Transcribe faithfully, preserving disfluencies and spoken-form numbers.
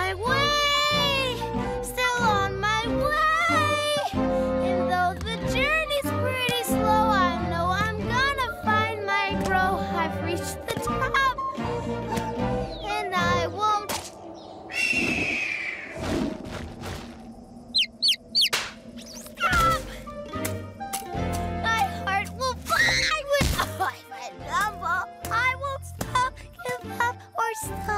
my way, still on my way. And though the journey's pretty slow, I know I'm gonna find my grow. I've reached the top, and I won't stop. My heart will fly with I'm a Gumball. I won't stop, give up, or stop.